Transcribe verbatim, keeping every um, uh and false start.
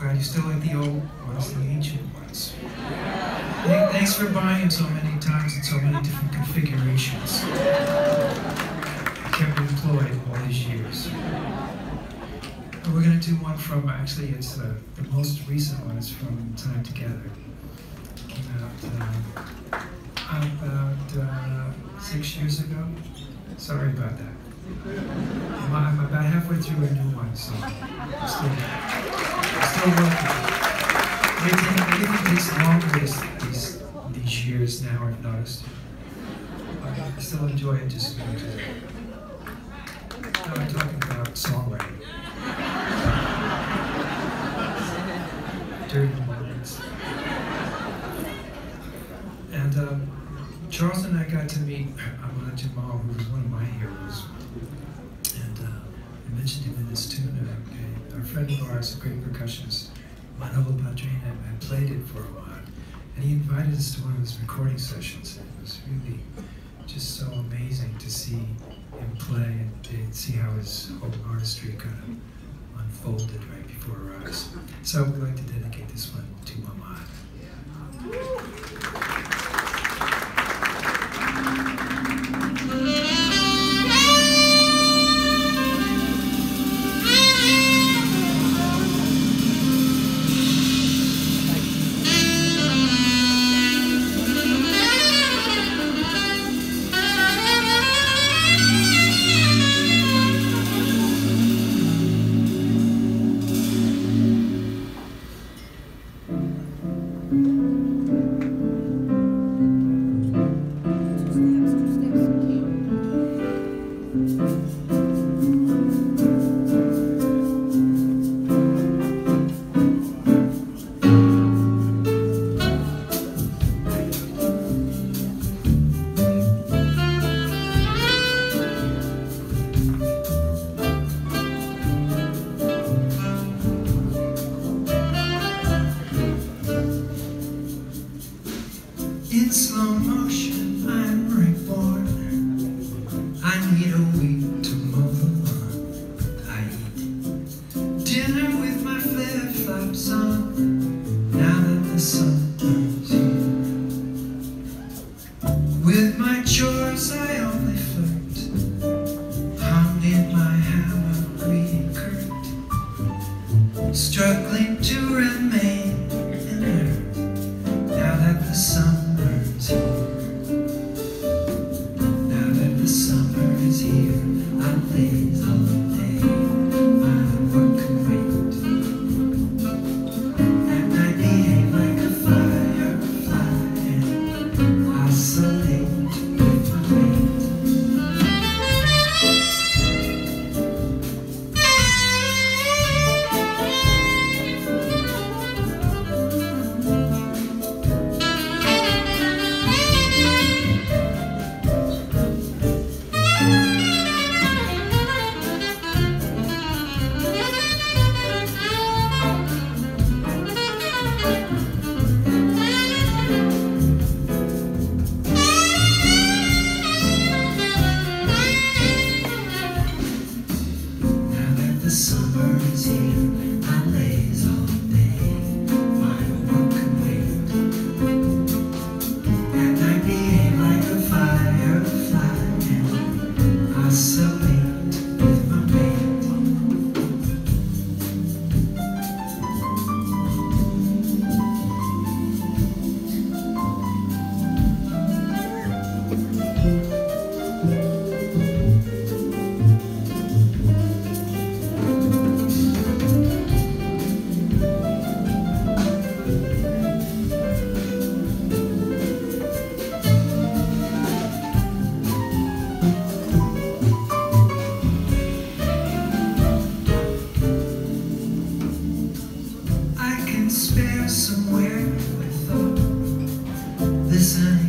God, you still like the old ones, the ancient ones. Th thanks for buying them so many times in so many different configurations. I kept me employed all these years. And we're going to do one from, actually, it's uh, the most recent one. It's from Time Together. It came out uh, about uh, six years ago. Sorry about that. I'm, I'm about halfway through a new one, so I'm still, I'm still working. Everything takes longer these, these, these years now, I've noticed. But I still enjoy it just as much as it. Now I'm talking about songwriting. During the moments. And um, Charles and I got to meet Ahmad Jamal, who was one of my heroes. And uh, I mentioned him in this tune. Uh, a friend of ours, a great percussionist, Manolo Padrina, I played it for a while. And he invited us to one of his recording sessions. And it was really just so amazing to see him play and to see how his whole artistry kind of unfolded right before our eyes. So we'd like to dedicate this one to Ahmad. In slow motion, I'm reborn. I need a week to move on. I eat dinner with my flip-flops on. Now that the sun burns here. With my chores, I only flirt. Hung in my hammer, green curd. Struggling to remain inert. Now that the sun now that the summer is here, I laze all day. My work can wait. At night behave like a firefly and oscillate with my weight. The summer is here, I laze all day. My work can wait. And I behave like a firefly and oscillate with my mate. Spare somewhere with thought. Listen.